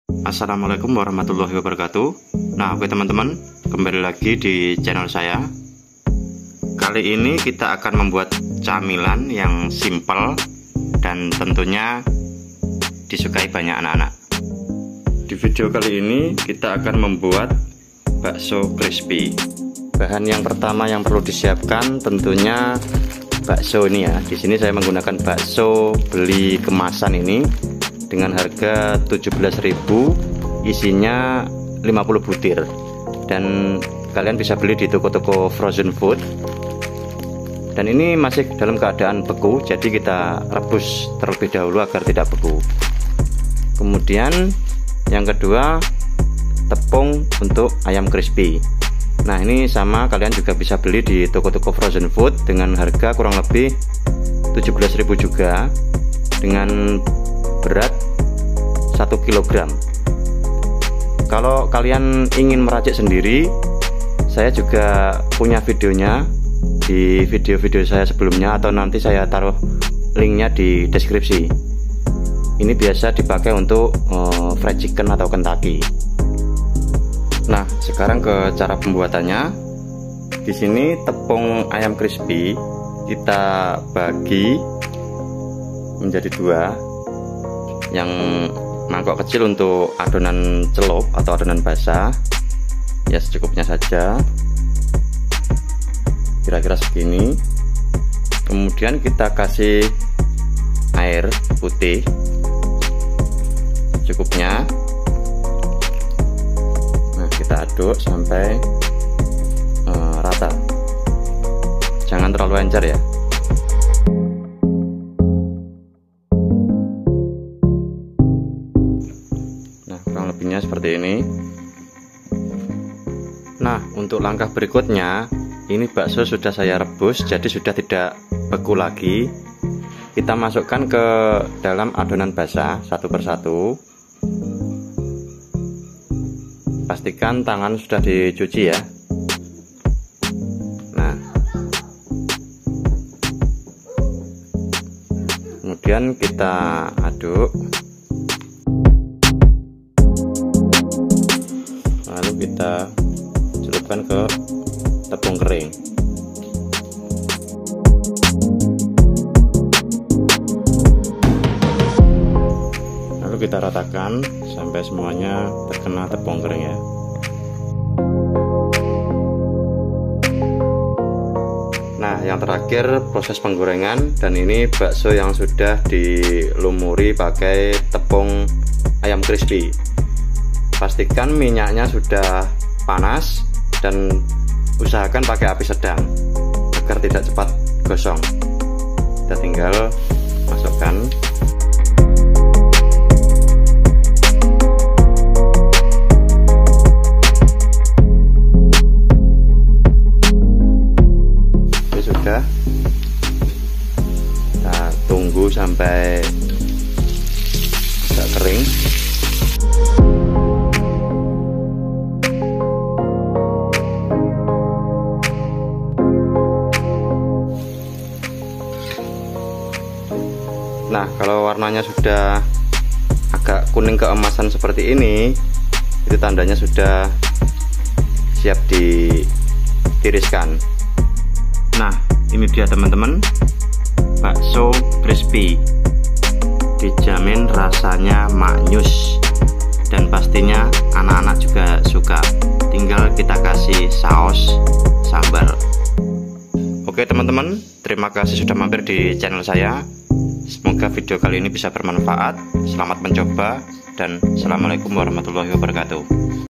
Assalamualaikum warahmatullahi wabarakatuh. Nah, oke teman-teman, kembali lagi di channel saya. Kali ini kita akan membuat camilan yang simple dan tentunya disukai banyak anak-anak. Di video kali ini kita akan membuat bakso crispy. Bahan yang pertama yang perlu disiapkan tentunya bakso ini ya. Di sini saya menggunakan bakso beli kemasan ini dengan harga 17.000, isinya 50 butir. Dan kalian bisa beli di toko-toko frozen food. Dan ini masih dalam keadaan beku, jadi kita rebus terlebih dahulu agar tidak beku. Kemudian yang kedua, tepung untuk ayam crispy. Nah, ini sama, kalian juga bisa beli di toko-toko frozen food dengan harga kurang lebih 17.000 juga, dengan berat 1 kg. Kalau kalian ingin meracik sendiri, saya juga punya videonya di video-video saya sebelumnya, atau nanti saya taruh linknya di deskripsi. Ini biasa dipakai untuk fried chicken atau Kentucky. Nah, sekarang ke cara pembuatannya. Di sini tepung ayam crispy kita bagi menjadi dua. Yang mangkok kecil untuk adonan celup atau adonan basah, ya secukupnya saja, kira-kira segini. Kemudian kita kasih air putih cukupnya. Nah, kita aduk sampai rata, jangan terlalu encer ya. Nah, kurang lebihnya seperti ini. Nah, untuk langkah berikutnya, ini bakso sudah saya rebus, jadi sudah tidak beku lagi. Kita masukkan ke dalam adonan basah satu persatu. Pastikan tangan sudah dicuci ya. Nah, kemudian kita aduk, lalu kita celupkan ke tepung kering. Lalu kita ratakan sampai semuanya terkena tepung kering ya. Nah, yang terakhir proses penggorengan, dan ini bakso yang sudah dilumuri pakai tepung ayam crispy. Pastikan minyaknya sudah panas dan usahakan pakai api sedang agar tidak cepat gosong. Kita tinggal masukkan. Ini sudah. Kita tunggu sampai agak kering. Nah, kalau warnanya sudah agak kuning keemasan seperti ini, itu tandanya sudah siap ditiriskan. Nah, ini dia teman-teman, bakso crispy. Dijamin rasanya maknyus dan pastinya anak-anak juga suka. Tinggal kita kasih saus sambal. Oke teman-teman, terima kasih sudah mampir di channel saya. Semoga video kali ini bisa bermanfaat. Selamat mencoba dan assalamualaikum warahmatullahi wabarakatuh.